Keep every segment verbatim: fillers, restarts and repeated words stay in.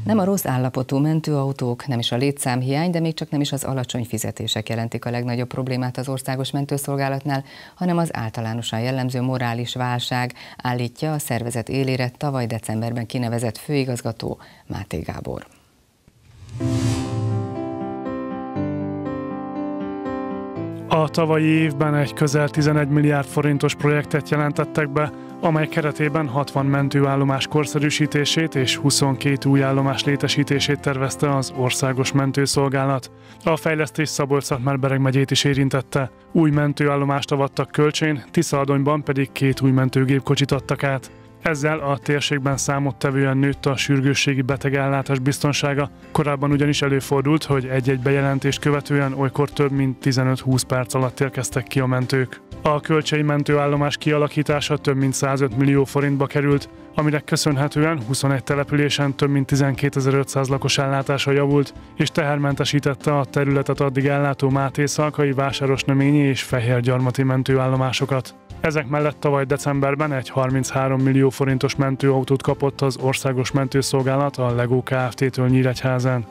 Nem a rossz állapotú mentőautók, nem is a létszámhiány, de még csak nem is az alacsony fizetések jelentik a legnagyobb problémát az országos mentőszolgálatnál, hanem az általánosan jellemző morális válság, állítja a szervezet élére tavaly decemberben kinevezett főigazgató Máté Gábor. A tavalyi évben egy közel tizenegy milliárd forintos projektet jelentettek be, amely keretében hatvan mentőállomás korszerűsítését és huszonkét új állomás létesítését tervezte az Országos Mentőszolgálat. A fejlesztés Szabolcs-Szatmár-Bereg megyét is érintette. Új mentőállomást avattak Kölcsén, Tiszaadonyban pedig két új mentőgépkocsit adtak át. Ezzel a térségben számottevően nőtt a sürgősségi betegellátás biztonsága. Korábban ugyanis előfordult, hogy egy-egy bejelentést követően olykor több mint tizenöt-húsz perc alatt érkeztek ki a mentők. A kölcsei mentőállomás kialakítása több mint százöt millió forintba került, aminek köszönhetően huszonegy településen több mint tizenkétezer-ötszáz lakos ellátása javult, és tehermentesítette a területet addig ellátó Mátészalkai, Vásárosnaményi és Fehérgyarmati mentőállomásokat. Ezek mellett tavaly decemberben egy harminchárom millió forintos mentőautót kapott az Országos Mentőszolgálat a Legó Kft-től Nyíregyházán.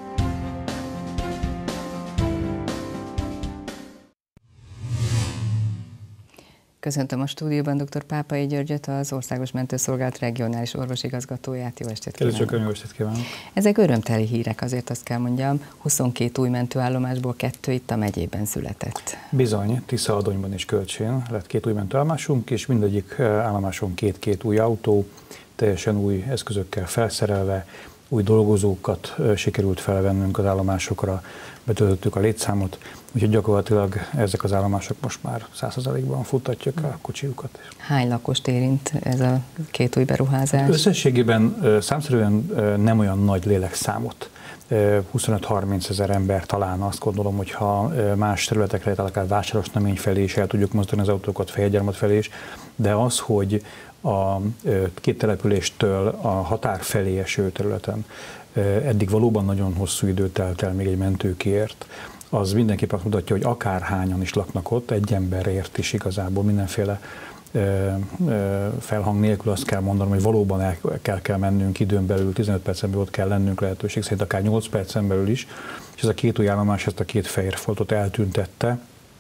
Köszöntöm a stúdióban dr. Pápai Györgyöt, az Országos Mentőszolgálat regionális orvosigazgatóját. Jó estét kívánok! Jó estét kívánok! Ezek örömteli hírek, azért azt kell mondjam, huszonkét új mentőállomásból kettő itt a megyében született. Bizony, Tiszaadonyban és Kölcsén lett két új mentőállomásunk, és mindegyik állomáson két-két új autó, teljesen új eszközökkel felszerelve, új dolgozókat sikerült felvennünk az állomásokra, betöltöttük a létszámot, úgyhogy gyakorlatilag ezek az állomások most már száz százalékban futtatják a kocsiukat. Hány lakost érint ez a két új beruházás? Összességében számszerűen nem olyan nagy lélekszámot. huszonöt-harminc ezer ember talán, azt gondolom, hogy ha más területekre, akár Vásárosnamény felé is el tudjuk mozdulni az autókat, Fehérgyarmat felé is, de az, hogy a két településtől a határ felé eső területen eddig valóban nagyon hosszú időt telt el még egy mentőkért, az mindenképpen azt mutatja, hogy akárhányan is laknak ott, egy emberért is igazából mindenféle felhang nélkül azt kell mondanom, hogy valóban el kell, kell mennünk időn belül, tizenöt percen belül ott kell lennünk lehetőség szerint, akár nyolc percen belül is, és ez a két új állomás ezt a két fehér foltot eltüntette,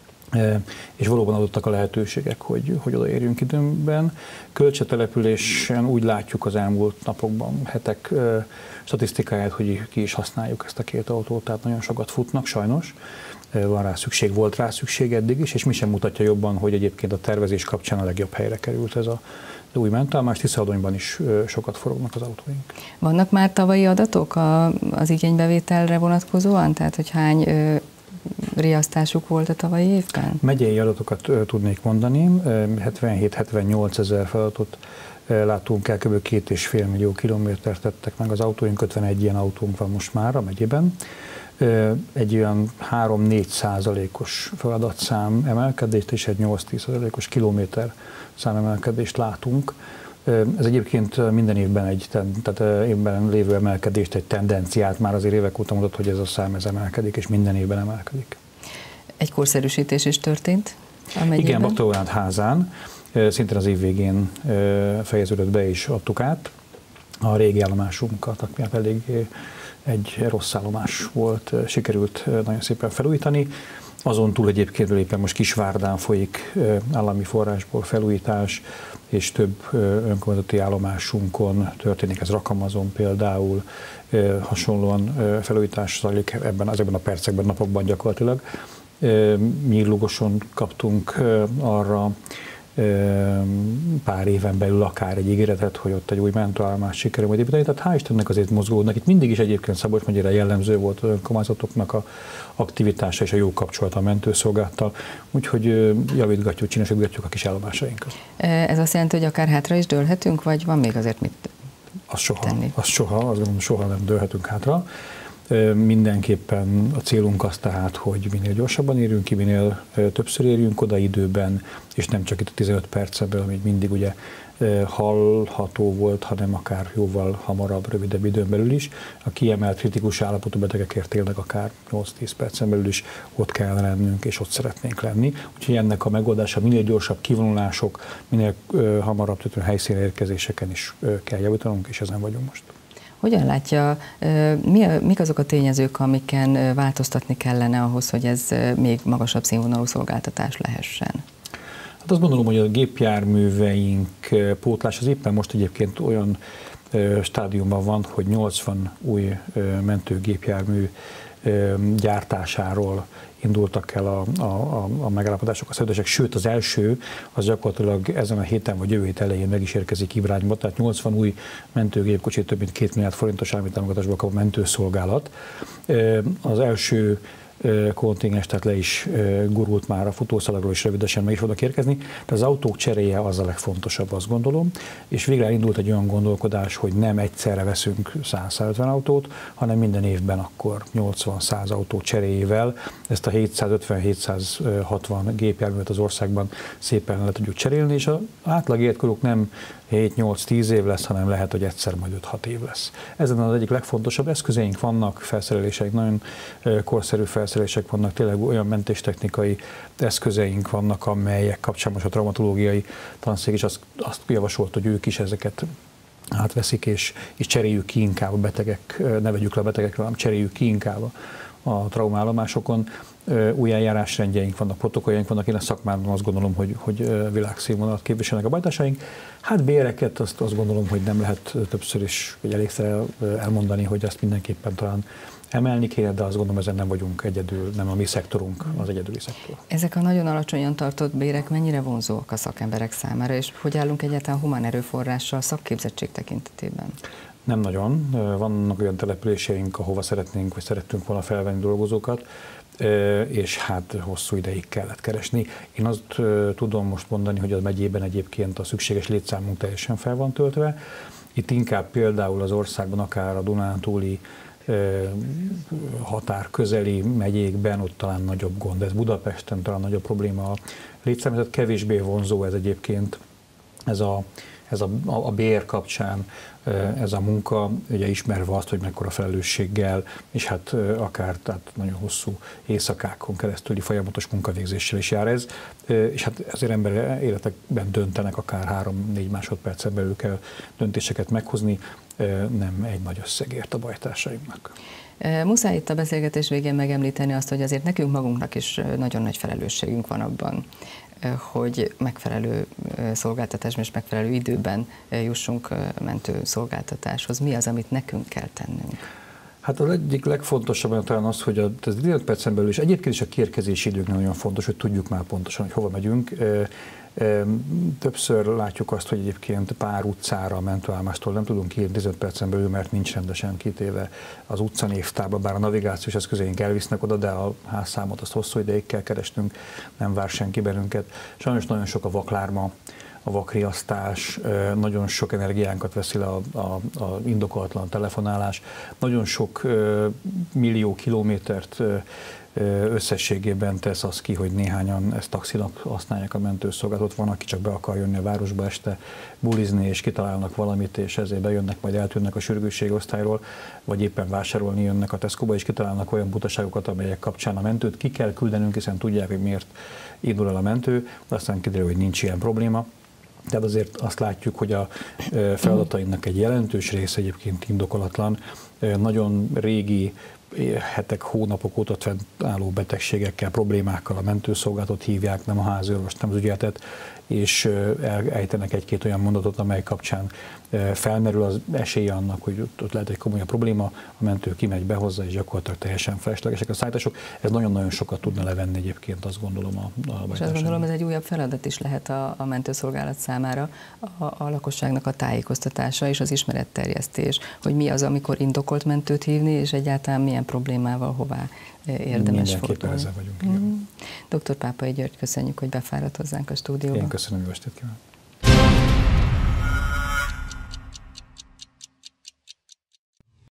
és valóban adottak a lehetőségek, hogy, hogy odaérjünk időben. Kölcse településen úgy látjuk az elmúlt napokban, hetek statisztikáját, hogy ki is használjuk ezt a két autót, tehát nagyon sokat futnak, sajnos. Van rá szükség, volt rá szükség eddig is, és mi sem mutatja jobban, hogy egyébként a tervezés kapcsán a legjobb helyre került ez a új mentőállomás. Tiszaadonyban is sokat forognak az autóink. Vannak már tavalyi adatok az igénybevételre vonatkozóan? Tehát, hogy hány riasztásuk volt a tavalyi évben? Megyei adatokat tudnék mondani. hetvenhét-hetvennyolc ezer feladatot látunk el, kb. két és fél millió kilométert tettek meg az autóink, ötvenegy ilyen autónk van most már a megyében. Egy olyan három-négy százalékos feladatszám emelkedést és egy nyolc-tíz százalékos kilométer szám emelkedést látunk. Ez egyébként minden évben egy, tehát évben lévő emelkedést, egy tendenciát már azért évek óta mutat, hogy ez a szám ez emelkedik, és minden évben emelkedik. Egy korszerűsítés is történt a megyében? Igen, Baktaóránd-házán, szintén az év végén fejeződött be és adtuk át a régi állomásunkat, ami elég egy rossz állomás volt, sikerült nagyon szépen felújítani. Azon túl egyébként éppen most Kisvárdán folyik állami forrásból felújítás, és több önkormányzati állomásunkon történik, ez Rakamazon például, hasonlóan felújítás zajlik ebben, ezekben a percekben, napokban gyakorlatilag. Nyírlugoson kaptunk arra pár éven belül akár egy ígéretet, hogy ott egy új mentőállomást sikerül majd építeni. Tehát hál' Istennek azért mozgódnak. Itt mindig is egyébként Szabolcs-megyére jellemző volt az önkormányzatoknak a aktivitása és a jó kapcsolat a mentőszolgálattal. Úgyhogy javítgatjuk, csinosítgatjuk a kis állomásainkat. Ez azt jelenti, hogy akár hátra is dőlhetünk, vagy van még azért mit az soha, tenni? Az soha, azt gondolom, soha nem dőlhetünk hátra. Mindenképpen a célunk az tehát, hogy minél gyorsabban érjünk ki, minél többször érjünk oda időben, és nem csak itt a tizenöt percből, ami mindig ugye hallható volt, hanem akár jóval hamarabb, rövidebb időn belül is. A kiemelt kritikus állapotú betegekért tényleg akár nyolc-tíz percen belül is ott kell lennünk, és ott szeretnénk lenni. Úgyhogy ennek a megoldása minél gyorsabb kivonulások, minél hamarabb történő helyszínre érkezéseken is kell javítanunk, és ezen vagyunk most. Hogyan látja, mi, mik azok a tényezők, amiken változtatni kellene ahhoz, hogy ez még magasabb színvonalú szolgáltatás lehessen? Hát azt gondolom, hogy a gépjárműveink pótlás az éppen most egyébként olyan stádiumban van, hogy nyolcvan új mentőgépjármű gyártásáról indultak el a, a, a megállapodások, a szerződések, sőt az első, az gyakorlatilag ezen a héten vagy jövő hét elején meg is érkezik Ibrányba, tehát nyolcvan új mentőgépkocsi, több mint két milliárd forintos állami támogatásból kap a mentőszolgálat. Az első kontingens, tehát le is gurult már a futószalagról, is rövidesen meg is fognak érkezni, de az autók cseréje az a legfontosabb, azt gondolom, és végre indult egy olyan gondolkodás, hogy nem egyszerre veszünk száz-százötven autót, hanem minden évben akkor nyolcvan-száz autó cseréjével ezt a hétszázötven-hétszázhatvan gépjárművet az országban szépen le tudjuk cserélni, és az átlag életkoruk nem hét-nyolc-tíz év lesz, hanem lehet, hogy egyszer majd öt-hat év lesz. Ezen az egyik legfontosabb eszközeink vannak, felszereléseink, nagyon korszerű felszerelések vannak, tényleg olyan mentéstechnikai eszközeink vannak, amelyek kapcsán most a traumatológiai tanszék is azt, azt javasolt, hogy ők is ezeket átveszik, és, és cseréljük ki inkább a betegek, ne vegyük le a betegekre, hanem cseréljük ki inkább a traumaállomásokon. Új eljárásrendjeink vannak, protokolljaink vannak, én a szakmában azt gondolom, hogy, hogy világszínvonalat képviselnek a bajtársaink. Hát béreket azt, azt gondolom, hogy nem lehet többször is, vagy elégszer elmondani, hogy ezt mindenképpen talán emelni kéne, de azt gondolom, ezen nem vagyunk egyedül, nem a mi szektorunk az egyedüli szektor. Ezek a nagyon alacsonyan tartott bérek mennyire vonzóak a szakemberek számára, és hogy állunk egyáltalán humán erőforrással szakképzettség tekintetében? Nem nagyon. Vannak olyan településeink, ahova szeretnénk, vagy szerettünk volna felvenni dolgozókat, és hát hosszú ideig kellett keresni. Én azt tudom most mondani, hogy a megyében egyébként a szükséges létszámunk teljesen fel van töltve. Itt inkább például az országban, akár a Dunántúli határ közeli megyékben ott talán nagyobb gond. Ez Budapesten talán nagyobb probléma a létszám, tehát kevésbé vonzó ez egyébként, ez a, ez a, a bér kapcsán, ez a munka, ugye ismerve azt, hogy mekkora felelősséggel, és hát akár tehát nagyon hosszú éjszakákon keresztüli folyamatos munkavégzéssel is jár ez, és hát ezért ember életekben döntenek, akár három-négy másodpercen belül kell döntéseket meghozni, nem egy nagy összegért a bajtársainknak. Muszáj itt a beszélgetés végén megemlíteni azt, hogy azért nekünk magunknak is nagyon nagy felelősségünk van abban, hogy megfelelő szolgáltatásban és megfelelő időben jussunk mentő szolgáltatáshoz. Mi az, amit nekünk kell tennünk? Hát az egyik legfontosabb talán az, hogy a tizenöt percen belül, és egyébként is a kiérkezési idők nagyon fontos, hogy tudjuk már pontosan, hogy hova megyünk. Többször látjuk azt, hogy egyébként pár utcára a mentőállomástól nem tudunk kijönni tizenöt percen belül, mert nincs rendesen kitéve az utcanévtárba, bár a navigációs eszközeink elvisznek oda, de a házszámot azt hosszú ideig kell keresnünk, nem vár senki bennünket. Sajnos nagyon sok a vaklárma, a vakriasztás, nagyon sok energiánkat veszi le a, a, a indokolatlan telefonálás, nagyon sok millió kilométert összességében tesz az ki, hogy néhányan ezt taxinak használják a mentőszolgálatot. Van, aki csak be akar jönni a városba este bulizni, és kitalálnak valamit, és ezért bejönnek, majd eltűnnek a sürgősségosztályról, vagy éppen vásárolni jönnek a Tesco-ba, és kitalálnak olyan butaságokat, amelyek kapcsán a mentőt ki kell küldenünk, hiszen tudják, hogy miért indul el a mentő, de aztán kiderül, hogy nincs ilyen probléma. Tehát azért azt látjuk, hogy a feladatainak egy jelentős része egyébként indokolatlan, nagyon régi, hetek, hónapok óta fennálló betegségekkel, problémákkal a mentőszolgálatot hívják, nem a háziorvost, nem az ügyeletet, és elejtenek egy-két olyan mondatot, amely kapcsán felmerül az esélye annak, hogy ott lehet egy komolyabb probléma, a mentő kimegy, behozza, és gyakorlatilag teljesen feleslegesek a szállítások. Ez nagyon-nagyon sokat tudna levenni egyébként, azt gondolom a, a És azt gondolom, ez egy újabb feladat is lehet a, a mentőszolgálat számára, a, a lakosságnak a tájékoztatása és az ismeretterjesztés, hogy mi az, amikor indokolt mentőt hívni, és egyáltalán milyen problémával hová érdemes fordulni. Ezzel vagyunk. Mm. doktor Pápai György, köszönjük, hogy befáradt hozzánk a stúdióba. Én köszönöm, jó estét kívánok.